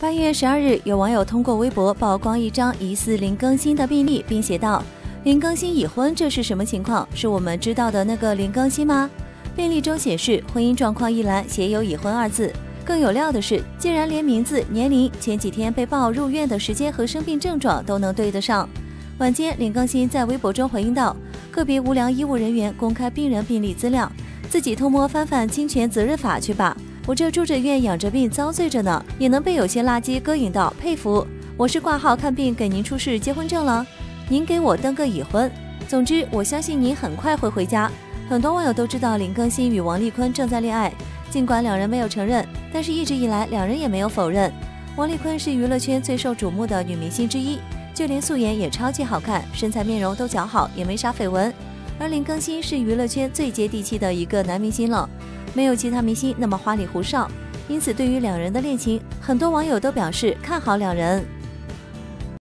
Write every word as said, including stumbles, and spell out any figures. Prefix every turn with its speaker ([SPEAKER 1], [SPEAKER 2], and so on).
[SPEAKER 1] 八月十二日，有网友通过微博曝光一张疑似林更新的病历，并写道：“林更新已婚，这是什么情况？是我们知道的那个林更新吗？”病历中显示，婚姻状况一栏写有已婚二字。更有料的是，竟然连名字、年龄、前几天被曝入院的时间和生病症状都能对得上。晚间，林更新在微博中回应道：“个别无良医务人员公开病人病历资料，自己偷摸翻翻侵权责任法去吧。我这住着院养着病遭罪着呢，也能被有些垃圾膈应到，佩服。我是挂号看病给您出示结婚证了，您给我登个已婚。总之，我相信您很快会回家。”很多网友都知道林更新与王丽坤正在恋爱，尽管两人没有承认，但是一直以来两人也没有否认。王丽坤是娱乐圈最受瞩目的女明星之一，就连素颜也超级好看，身材面容都姣好，也没啥绯闻。而林更新是娱乐圈最接地气的一个男明星了，没有其他明星那么花里胡哨，因此对于两人的恋情，很多网友都表示看好两人。